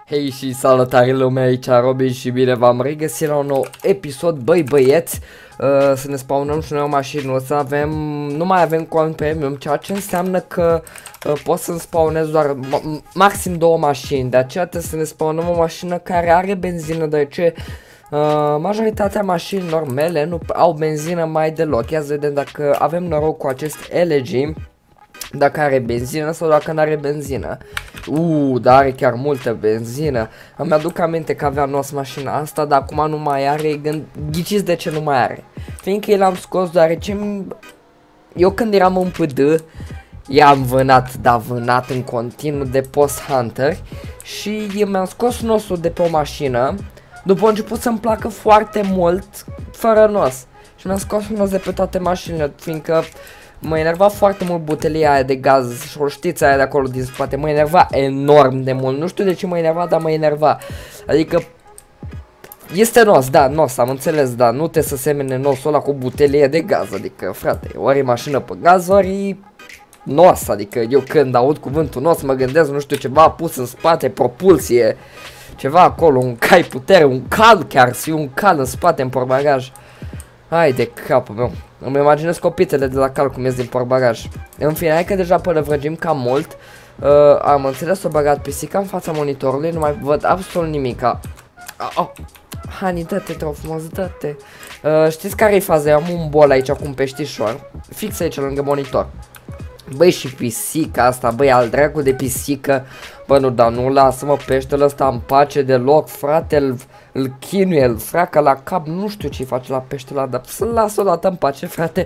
Hei și salutare lumea, aici Robin și bine v-am regăsit la un nou episod, băieți. Să ne spawnăm și noi o mașină, nu mai avem cont premium, ceea ce înseamnă că pot să-mi spawnez doar maxim 2 mașini. De aceea trebuie să ne spawnăm o mașină care are benzină, deoarece majoritatea mașinilor mele nu au benzină mai deloc. Ia să vedem dacă avem noroc cu acest LG, dacă are benzină sau dacă nu are benzină. Dar are chiar multă benzină. Îmi aduc aminte că avea nos mașina asta, dar acum nu mai are. Ghiciți de ce nu mai are? Fiindcă el am scos deoarece eu când eram în PD i-am vânat în continuu de post hunter și mi-am scos nosul de pe o mașină. După a început să-mi placă foarte mult fără nos și mi-am scos nos de pe toate mașinile, fiindcă mă enerva foarte mult butelia aia de gaz și o știți aia de acolo din spate, mă enerva enorm de mult, nu știu de ce mă enerva, dar mă enerva. Adică este nos, da, nos, am înțeles, dar nu trebuie să semene nosul ăla cu butelie de gaz, adică frate, ori e mașină pe gaz, ori nos, adică eu când aud cuvântul nos mă gândesc, nu știu, ceva pus în spate, propulsie, ceva acolo, un cai putere, un cal chiar, să un cal în spate în portbagaj. Hai de capul meu. Îmi imaginez copitele de la cal cum ies din portbagaj. În fine, hai că deja pălăvrăgim cam mult. Am înțeles, o băgat pisica în fața monitorului, nu mai văd absolut nimica. Hani, dă-te, te rog frumos, dă-te. Știți care e faza? Am un bol aici cu un peștișor, fix aici lângă monitor. Băi, și pisica asta, băi, al dracu de pisică. Bă, nu, dar nu lasă-mă peștele ăsta în pace deloc, frate, îl chinuie, îl freacă la cap, nu știu ce-i face la peștele ăla, dar să-l lasă o dată în pace, frate.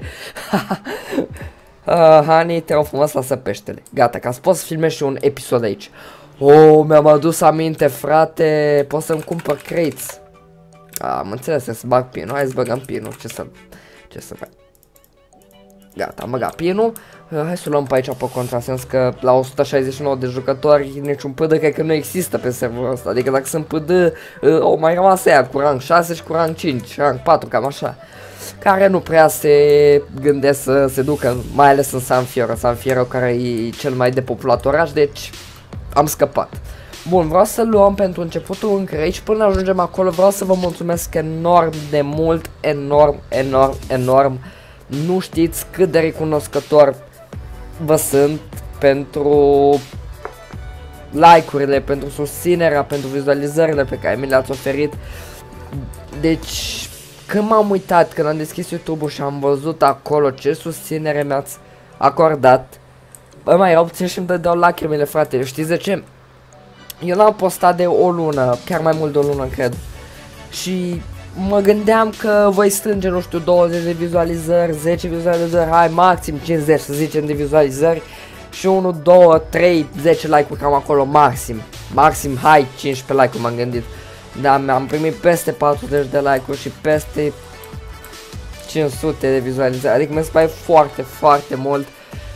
Hani, te rog frumos, lasă peștele. Gata, ca să pot să filmez și un episod aici. Mi-am adus aminte, frate, pot să-mi cumpăr crates. Am înțeles, să bag pinul, hai să băgăm pinul, ce să fac. Gata, am băgat pinul. Hai să luăm pe aici pe contrasens că la 169 de jucători niciun PD cred că nu există pe serverul ăsta. Adică dacă sunt PD o mai rămas aia cu rang 6 și cu rang 5, rang 4, cam așa. Care nu prea se gândesc să se ducă, mai ales în San Fierro care e cel mai depopulat oraș, deci am scăpat. Bun, vreau să luăm pentru începutul încă aici, până ajungem acolo vreau să vă mulțumesc enorm de mult, enorm. Nu știți cât de recunoscător vă sunt pentru like-urile, pentru susținerea, pentru vizualizările pe care mi le-ați oferit. Deci, când m-am uitat, când am deschis YouTube-ul și am văzut acolo ce susținere mi-ați acordat, bă, mai erau puțin și îmi dădeau lacrimile, frate. Știți de ce? Eu l-am postat de o lună, chiar mai mult de o lună, cred. Și mă gândeam că voi strânge, nu știu, 20 de vizualizări, 10 vizualizări, hai, maxim 50 să zicem de vizualizări și 1, 2, 3, 10 like-uri cam acolo, maxim, hai, 15 like-uri m-am gândit. Dar am primit peste 40 de like-uri și peste 500 de vizualizări, adică mi se pare foarte mult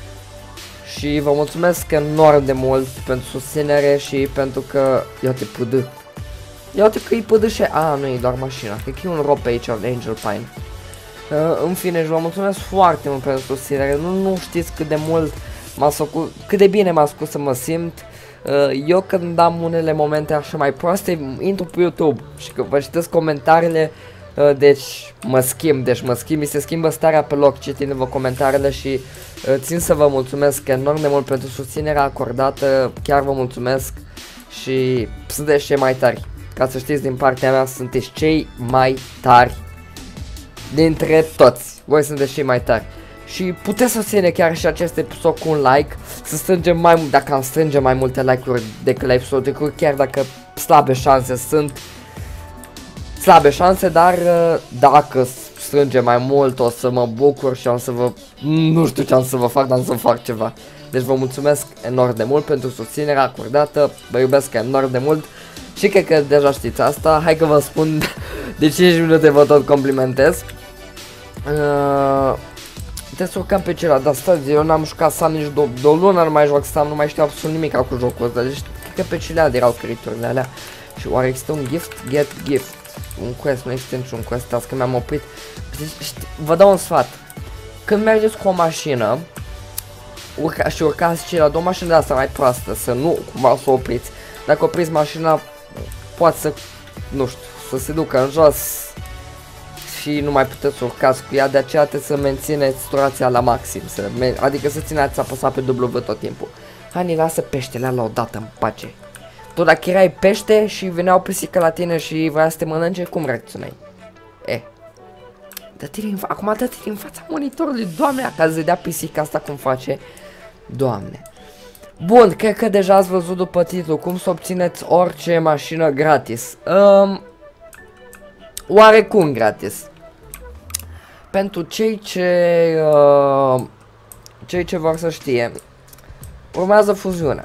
și vă mulțumesc enorm de mult pentru susținere și pentru că, iată, PD. Ia uite că îi pădășe. Nu e doar mașina. Cred că e un rob pe aici, Angel Pine. În fine, vă mulțumesc foarte mult pentru susținere. Nu știți cât de mult m-ați făcut, cât de bine m-ați făcut să mă simt. Eu când am unele momente așa mai proaste, intru pe YouTube și că vă citesc comentariile, deci mă schimb, mi se schimbă starea pe loc citindu-vă comentariile și țin să vă mulțumesc enorm de mult pentru susținerea acordată. Chiar vă mulțumesc și sunteți cei mai tari. Ca să știți, din partea mea sunteți cei mai tari dintre toți. Voi sunteți cei mai tari. Și puteți susține chiar și acest episod cu un like. Să strângem mai mult, dacă am strânge mai multe like-uri decât la episodul trecut, chiar dacă slabe șanse sunt. Slabe șanse, dar dacă strângem mai mult o să mă bucur și am să vă... Nu știu ce am să vă fac, dar am să fac ceva. Deci vă mulțumesc enorm de mult pentru susținerea acordată. Vă iubesc enorm de mult. Și cred că deja știți asta, hai că vă spun, de 5 minute vă tot complimentez. Trebuie să urcăm pe celălalt, dar stați, eu n-am jucat Sam nici de o lună, nu mai joc Sam, nu mai știu absolut nimic cu jocul ăsta, deci cred că pe celălalt erau creaturile alea. Și oare există un gift? Get gift. Un quest, nu există niciun quest, asta că mi-am oprit. Deci, vă dau un sfat, când mergeți cu o mașină, urcați celălalt, o mașină de asta mai proastă, să nu cumva să o opriți. dacă opriți mașina, poate să, nu știu, să se ducă în jos și nu mai puteți urcați cu ea, de aceea trebuie să mențineți turația la maxim, adică să țineți apăsat pe W tot timpul. Hani, lasă peștele la odată în pace. Tu dacă erai pește și venea o pisică la tine și voia să te mănânce, cum reacționai? Acum dă-te în fața monitorului, doamne, ca să dea pisica asta cum face. Doamne. Bun, cred că deja ați văzut după titlu cum să obțineți orice mașină gratis. Oarecum gratis. Pentru cei ce vor să știe, urmează fuziunea.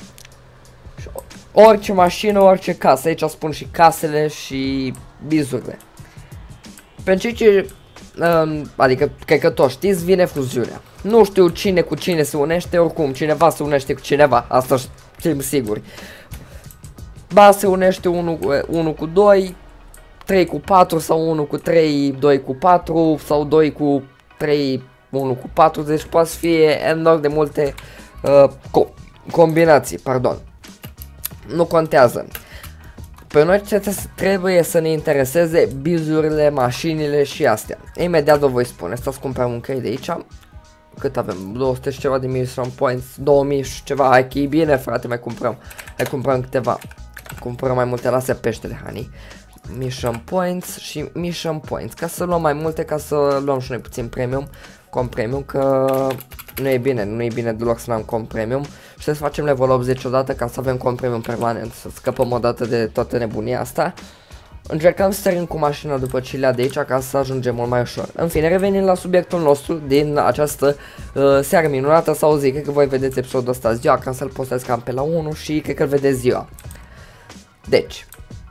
Orice mașină, orice casă, aici spun și casele și bizurile. Pentru cei ce, adică cred că toți știți, vine fuziunea. Nu știu cine cu cine se unește, oricum cineva se unește cu cineva, asta știm sigur. Ba se unește 1 cu 2, 3 cu 4 sau 1 cu 3, 2 cu 4 sau 2 cu 3, 1 cu 4, deci poate să fie enorm de multe combinații, pardon. Nu contează. Pe noi trebuie să ne intereseze bizurile, mașinile și astea. Imediat vă voi spune, stați cumpărăm un cai de aici. Cât avem? 200 și ceva de mission points, 2000 și ceva, hai că e bine frate, mai cumpărăm. Hai cumpărăm câteva, cumpărăm mai multe, lasă peștele, honey. Mission points și mission points, ca să luăm mai multe, ca să luăm și noi puțin premium, com premium, că nu e bine deloc să n-am com premium. Și să facem level 80 odată ca să avem com premium permanent, să scăpăm odată de toată nebunia asta. Încercăm să sărim cu mașina după cilea de aici ca să ajungem mult mai ușor. În fine, revenim la subiectul nostru din această seară minunată sau zi. Cred că voi vedeți episodul ăsta ziua, ca să-l postez cam pe la 1 și cred că-l vedeți ziua. Deci,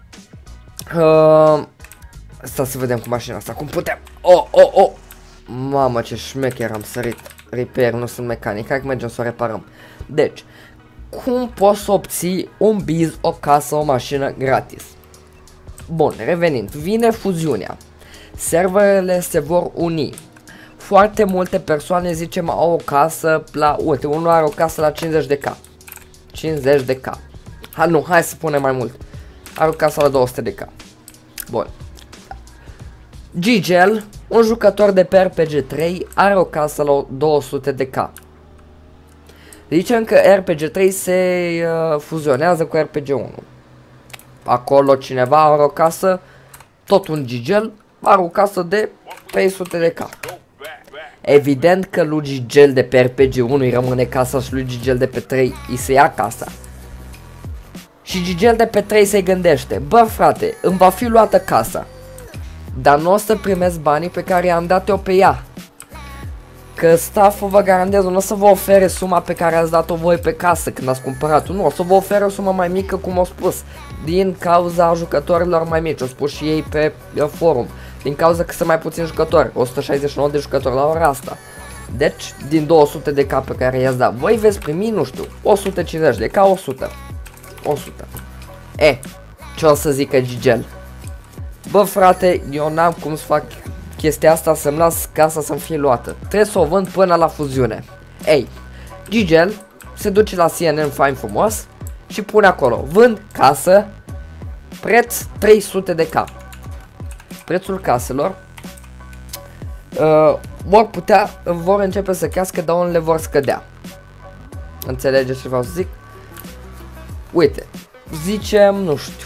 să vedem cu mașina asta, cum putem. Oh! Mamă, ce șmecher am sărit. Repair, nu sunt mecanic, hai că mergem să o reparăm. Deci, cum poți să obții un biz, o casă, o mașină gratis? Bun, revenind, vine fuziunea. Serverele se vor uni. Foarte multe persoane, zicem, au o casă la, uite, unul are o casă la 50 de K. 50 de K. Hai să punem mai mult. Are o casă la 200 de K. Bun. Gigel, un jucător de pe RPG 3, are o casă la 200 de K. Zicem că RPG 3 se fuzionează cu RPG 1. Acolo cineva are o casă, tot un Gigel, are o casă de 300 de K. Evident că lui Gigel de pe RPG 1 îi rămâne casa și lui Gigel de pe 3 îi se ia casa. Și Gigel de pe 3 se gândește, bă frate, îmi va fi luată casa, dar nu o să primesc banii pe care i-am dat eu pe ea. Că stafful vă garantează, nu o să vă ofere suma pe care ați dat-o voi pe casă când ați cumpărat-o, nu, o să vă ofere o sumă mai mică, cum au spus, din cauza jucătorilor mai mici, au spus și ei pe forum, din cauza că sunt mai puțini jucători, 169 de jucători la ora asta. Deci, din 200 de K pe care i-ați dat, voi veți primi, nu știu, 150 de K, 100. Ce o să zică Gigel? Bă frate, eu n-am cum să fac chestia asta, să-mi las casa să-mi fie luată. Trebuie să o vând până la fuziune. Gigel se duce la CNN fain frumos și pune acolo, vând casă, preț 300 de K. Prețul caselor vor începe să crească, dar unele vor scădea. Înțelegeți ce vreau să zic? Uite, zicem, nu știu,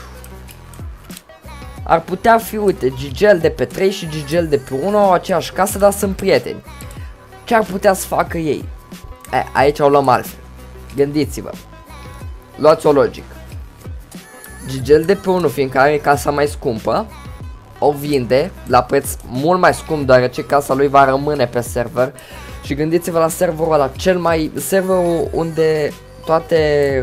ar putea fi, uite, Gigel de pe 3 și Gigel de pe 1 au aceeași casă, dar sunt prieteni. Ce ar putea să facă ei? Aici o luăm altfel. Gândiți-vă. Luați-o logic. Gigel de pe 1, fiindcă are casa mai scumpă, o vinde la preț mult mai scump, deoarece casa lui va rămâne pe server. Și gândiți-vă la serverul ăla, serverul unde toate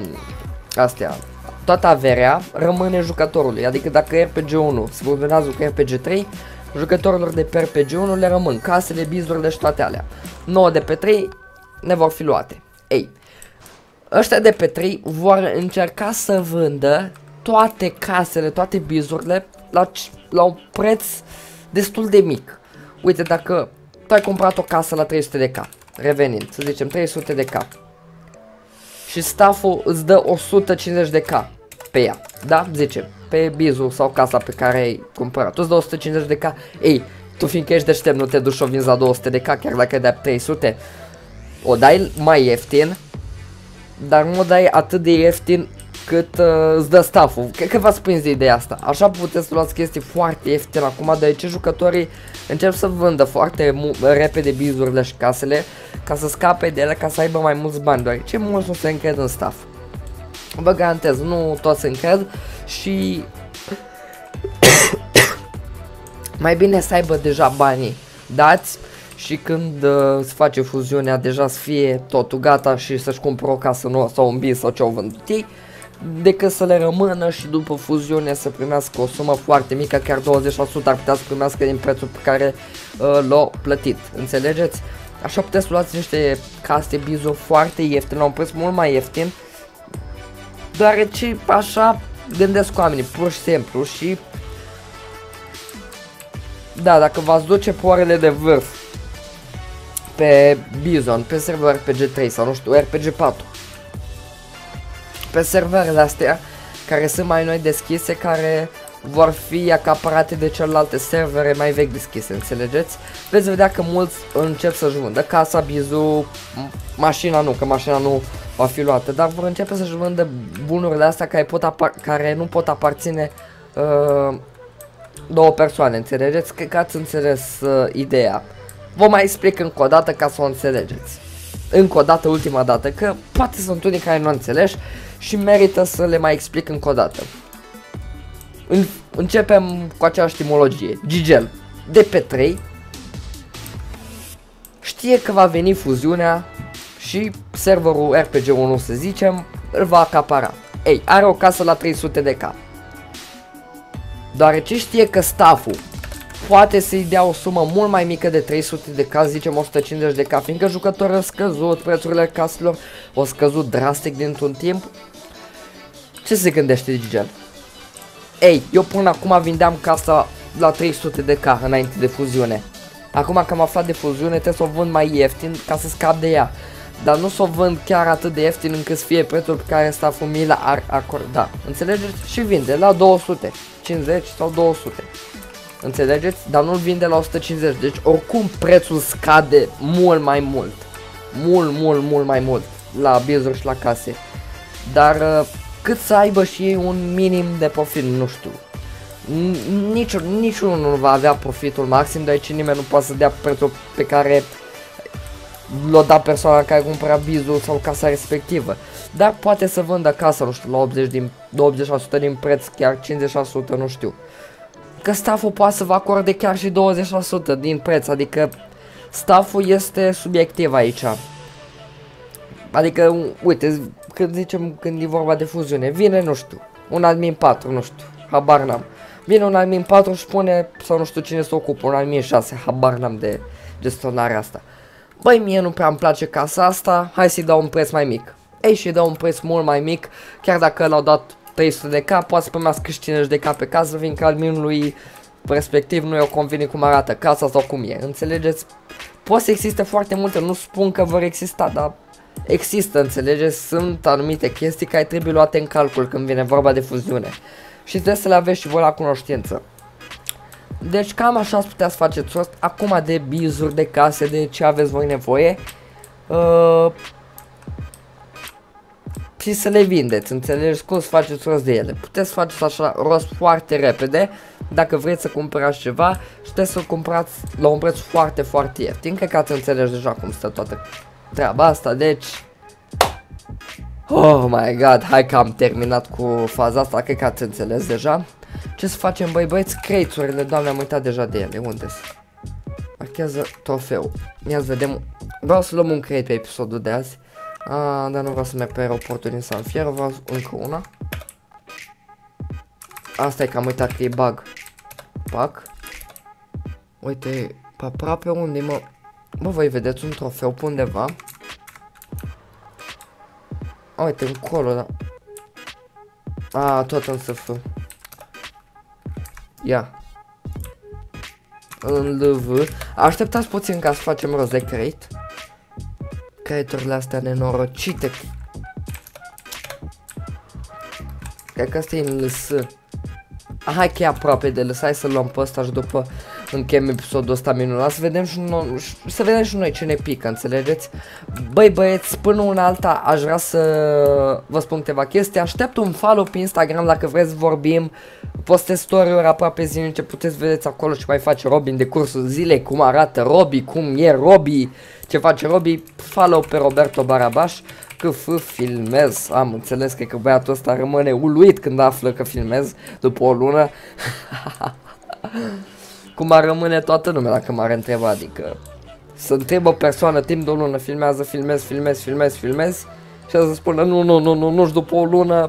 toată averea rămâne jucătorului, adică dacă RPG1 se fuzionează cu RPG3, jucătorilor de pe RPG1 le rămân casele, bizurile și toate alea. 9 de pe 3 ne vor fi luate. Ăștia de pe 3 vor încerca să vândă toate casele, toate bizurile la un preț destul de mic. Uite, dacă tu ai cumpărat o casă la 300 de K, revenind, să zicem 300 de K. și stafful îți dă 150 de K pe ea, da? Zice, pe bizul sau casa pe care ai cumpărat, tu îți dă 150 de K, ei, tu fiindcă ești deștept nu te duci o vinzi la 200 de K, chiar dacă dai 300, o dai mai ieftin, dar nu o dai atât de ieftin cât îți dă stafful. Cred că v-ați prins de ideea asta. Așa puteți să luați chestii foarte ieftine acum, deoarece jucătorii încep să vândă foarte repede bizurile și casele ca să scape de ele, ca să aibă mai mulți bani, deoarece mulți nu se încred în staff. Vă garantez, nu toți se încred și mai bine să aibă deja banii dați și când se face fuziunea deja să fie totul gata și să-și cumpere o casă nouă sau un bis sau ce-au vândut ei, decât să le rămână și după fuziune să primească o sumă foarte mică, chiar 20% ar putea să primească din prețul pe care l-au plătit, înțelegeți? Așa puteți să luați niște case bizuri foarte ieftine, la un preț mult mai ieftin, deoarece așa gândesc oamenii, pur și simplu. Și da, dacă v-ați duce pe orele de vârf pe Bizon, pe server RPG 3 sau nu știu, RPG 4, pe serverele astea care sunt mai noi deschise, care vor fi acaparate de celelalte servere mai vechi deschise, înțelegeți? Veți vedea că mulți încep să-și vândă casa, bizul, mașina nu, că mașina nu va fi luată, dar vor începe să-și vândă bunurile astea care nu pot aparține două persoane, înțelegeți? Cred că ați înțeles ideea. Vă mai explic încă o dată ca să o înțelegeți. Încă o dată, ultima dată, că poate sunt unii care nu înțelegi și merită să le mai explic încă o dată. Începem cu aceeași etimologie. Gigel, de pe 3, știe că va veni fuziunea și serverul RPG 1, să zicem, îl va acapara. Ei, are o casă la 300 de K. Deoarece știe că stafful poate să-i dea o sumă mult mai mică de 300 de K, zicem 150 de K, fiindcă jucătorii au scăzut, prețurile caselor au scăzut drastic dintr-un timp. Ce se gândește Gigel? Ei, eu până acum vindeam casa la 300 de K înainte de fuziune. Acum că am aflat de fuziune trebuie să o vând mai ieftin ca să scap de ea. Dar nu să o vând chiar atât de ieftin încât să fie prețul pe care stafful mi l-ar acorda. Înțelegeți? Și vinde la 250 sau 200. Înțelegeți? Dar nu-l vinde la 150. Deci oricum prețul scade mult mai mult. Mult mai mult la bizuri și la case. Dar cât să aibă și ei un minim de profit, nu știu. Niciunul nu va avea profitul maxim, deoarece nimeni nu poate să dea prețul pe care l-o da persoana care cumpăra bizul sau casa respectivă. Dar poate să vândă casa, nu știu, la 80% din preț, chiar 50%, nu știu. Că stafful poate să vă acorde chiar și 20% din preț, adică stafful este subiectiv aici. Adică, uite, când e vorba de fuziune, vine, nu știu, un admin 4, nu știu, habar n-am. Vine un admin 4 și spune, sau nu știu cine se ocupă, un admin 6, habar n-am de gestionarea asta. Băi, mie nu prea îmi place casa asta, hai să-i dau un preț mai mic. Ei, și-i dau un preț mult mai mic, chiar dacă l-au dat 300 de K, poate să primească 50 de K pe casă, fiindcă adminului respectiv nu i-o convine cum arată casa sau cum e, înțelegeți? Poate să existe foarte multe, nu spun că vor exista, dar există, înțelegeți? Sunt anumite chestii care trebuie luate în calcul când vine vorba de fuziune. Și trebuie să le aveți și voi la cunoștință. Deci cam așa ați putea să faceți rost acum de bizuri, de case, de ce aveți voi nevoie. Și să le vindeți, înțelegeți cum să faceți rost de ele. Puteți să faceți așa rost foarte repede dacă vreți să cumpărați ceva și puteți să-l cumpărați la un preț foarte ieftin. Cred că ați înțeles deja cum stă toată treaba asta, deci... Oh my god, hai că am terminat cu faza asta, cred că ați înțeles deja. Ce să facem, băieți? Crate-urile, doamne, am uitat deja de ele, unde-s? Marchează trofeu. Ia să vedem, vreau să luăm un crate pe episodul de azi. Dar nu vreau să merg pe aeroportul din San Fierro, vreau încă una. Asta e că am uitat că e bug. Pac. Uite, pe aproape unde mă... Bă, voi vedeți un trofeu pe undeva? Uite, încolo, da. Tot în SF. Ia. În LV. Așteptați puțin ca să facem rost de crate. Crate-urile astea nenorocite. Cred că asta e în LS. Hai că e aproape de LS, hai să luăm pe ăsta și după încheiem episodul ăsta minunat. Să vedem și noi ce ne pică, înțelegeți? Băi băieți, până una alta aș vrea să vă spun câteva chestii. Aștept un follow pe Instagram dacă vreți vorbim. Postez story-uri aproape zilnice, puteți vedeți acolo ce mai face Robi în decursul zilei, cum arată Robi, cum e Robi, ce face Robi. Follow pe Roberto Barabaș. Că filmez, am înțeles că băiatul ăsta rămâne uluit când află că filmez după o lună. Cum ar rămâne toată lumea dacă m-ar întreba, adică să întrebă o persoană timp de o lună, filmează, filmez și să spună nu și după o lună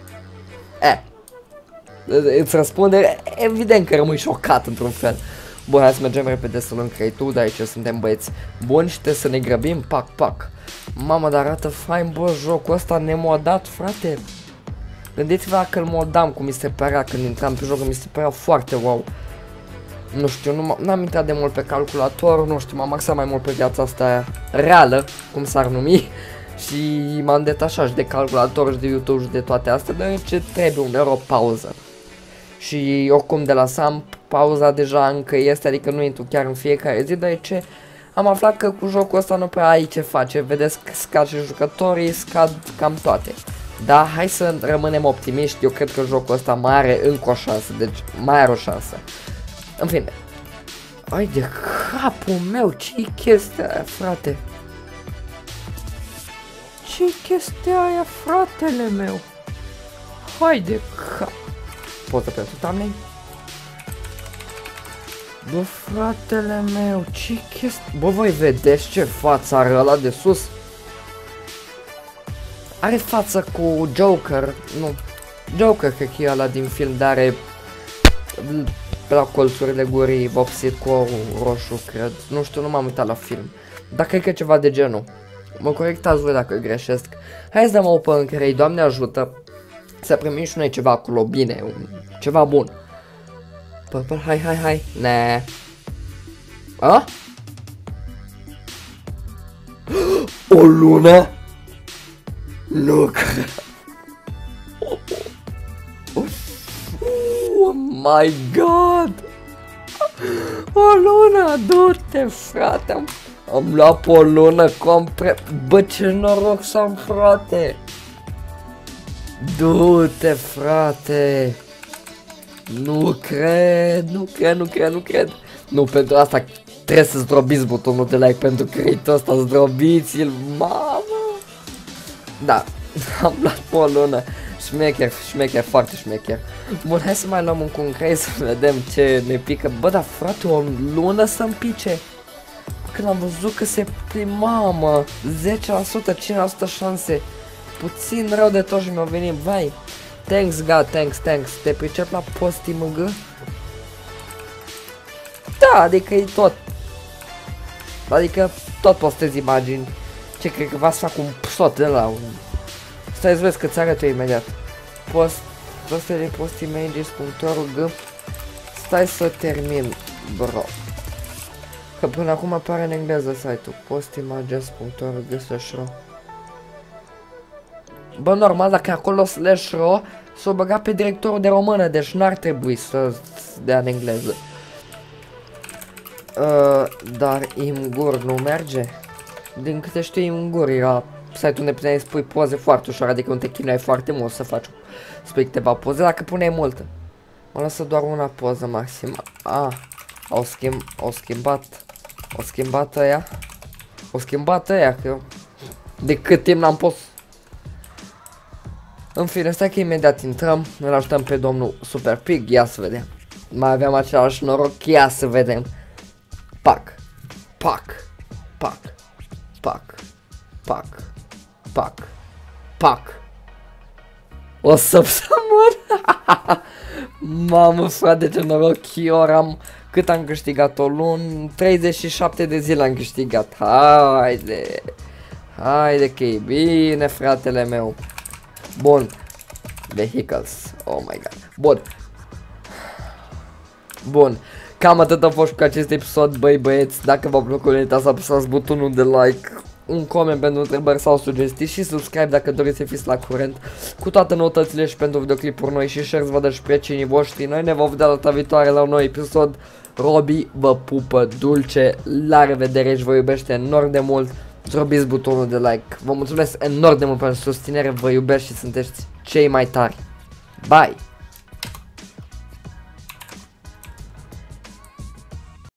îți răspunde, evident că rămâi șocat într-un fel. Bun, hai să mergem repede să luăm creditul, de aici suntem băieți buni și trebuie să ne grăbim, pac. Mamă, dar arată fain, bă, jocul ăsta nemodat, frate. Gândiți-vă dacă îl modam cum mi se părea când intram pe joc, mi se părea foarte wow. Nu știu, n-am intrat de mult pe calculator, nu știu, m-am axat mai mult pe viața asta reală, cum s-ar numi. Și m-am detașat și de calculator și de YouTube și de toate astea, deoarece trebuie uneori o pauză. Și oricum de la Sam, pauza deja încă este, adică nu intru chiar în fiecare zi, deoarece am aflat că cu jocul ăsta nu prea ai ce face, vedeți că scad și jucătorii, scad cam toate. Dar hai să rămânem optimiști, eu cred că jocul ăsta mai are încă o șansă, deci mai are o șansă. În fine. Ai de capul meu, ce-i chestia aia, frate? Ce-i chestia aia, fratele meu? Hai de cap. Poză pentru thumbnail? Bă, fratele meu, ce chestie... Bă, voi vedeți ce față are ăla de sus? Are față cu Joker, nu. Joker cred că e ăla din film, dar are... Pe la colțurile gurii vopsit cu roșu, cred. Nu știu, nu m-am uitat la film. Dar cred că e ceva de genul. Mă corectați voi dacă greșesc. Hai să dăm o open crate, Doamne ajută. Să primim și noi ceva acolo, bine, ceva bun. Purple, hai. Ne. A? O lună? Nu cred. Oh my god! O lună, du-te, frate! Am luat pe o lună complet. Bă, ce noroc să am, frate! Du-te, frate! Nu cred. Nu, pentru asta trebuie să zdrobiți butonul de like pentru creditul ăsta, zdrobiți-l, mamă! Da, am luat pe o lună. Șmecher, foarte șmecher. Bun, hai să mai luăm un concret să vedem ce ne pică. Bă, dar frate, o lună să-mi pice. Când am văzut că se mamă, 10%, 5% șanse. Puțin rău de tot și mi-au venit, vai. Thanks God, thanks. Te pricep la posti MG? Da, adică e tot. Adică tot postez imagini. Ce cred că va să fac un psot de la un... Stai să vezi că ți arăt eu imediat. postimages.org. Stai să termin, bro. Că până acum apare în engleză site-ul. postimages.org/ro. Bă, normal, dacă acolo /ro s-o băga pe directorul de română, deci n-ar trebui să dea în engleză. Dar Imgur nu merge? Din câte știu, Imgur era site-ul unde puteai să pui poze foarte ușor, adică nu te chinuai foarte mult să faci, spui câteva poze, dacă puneai multă. Mă lasă doar una poză maxim. Au schimbat aia, că de cât timp n-am pus. În fine, stai că imediat intrăm, îl ajutăm pe domnul Super Pig, ia să vedem. Mai aveam același noroc, ia să vedem. Pac. O să mor. Mamă, frate, ce noroc, cât am câștigat o lună? 37 de zile am câștigat. Haide că e bine, fratele meu. Bun. Vehicles. Oh my god. Bun. Cam atât a fost cu acest episod, băieți. Dacă v-a plăcut, nu uitați să apăsați butonul de like. un coment pentru întrebări sau sugestii și subscribe dacă doriți să fiți la curent cu toate noutățile și pentru videoclipuri noi și share să vă dă și prietenii voștri. Noi ne vom vedea data viitoare la un nou episod. Robi vă pupă dulce, la revedere și vă iubește enorm de mult. Drobiți butonul de like. Vă mulțumesc enorm de mult pentru susținere, vă iubesc și sunteți cei mai tari. Bye!